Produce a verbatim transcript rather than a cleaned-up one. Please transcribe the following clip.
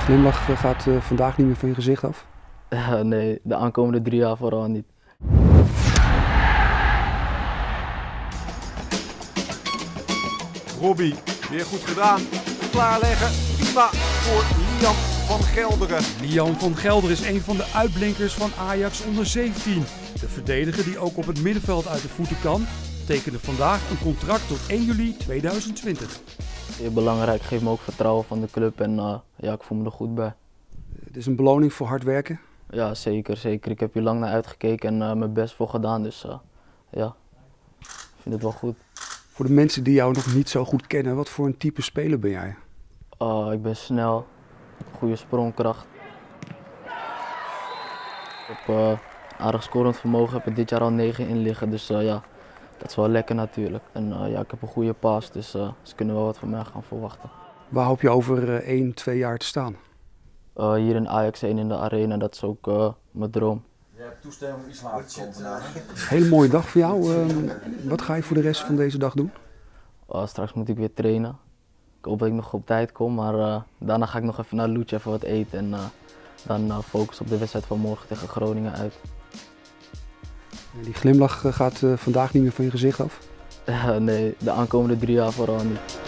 glimlach uh, gaat uh, vandaag niet meer van je gezicht af? Uh, nee, de aankomende drie jaar vooral niet. Robbie, weer goed gedaan. Klaarleggen, prima voor Liam van Gelderen. Liam van Gelderen is een van de uitblinkers van Ajax onder zeventien. De verdediger die ook op het middenveld uit de voeten kan, tekende vandaag een contract tot één juli tweeduizend twintig. Heel belangrijk, geeft me ook vertrouwen van de club en uh, ja, ik voel me er goed bij. Het is een beloning voor hard werken? Ja, zeker, zeker. Ik heb hier lang naar uitgekeken en uh, mijn best voor gedaan, dus uh, ja, ik vind het wel goed. Voor de mensen die jou nog niet zo goed kennen, wat voor een type speler ben jij? Uh, ik ben snel, goede sprongkracht. Ik heb uh, aardig scorend vermogen, heb er dit jaar al negen in liggen, dus uh, ja, dat is wel lekker natuurlijk. En uh, ja, ik heb een goede paas, dus uh, ze kunnen wel wat van mij gaan verwachten. Waar hoop je over uh, één, twee jaar te staan? Uh, hier in Ajax één in de arena, dat is ook uh, mijn droom. Je hebt toestemming om iets later te komen vandaag. Hele mooie dag voor jou. Uh, wat ga je voor de rest van deze dag doen? Uh, straks moet ik weer trainen. Ik hoop dat ik nog op tijd kom, maar uh, daarna ga ik nog even naar Loetje even wat eten en uh, dan uh, focus op de wedstrijd van morgen tegen Groningen uit. Die glimlach uh, gaat uh, vandaag niet meer van je gezicht af? Uh, nee, de aankomende drie jaar vooral niet.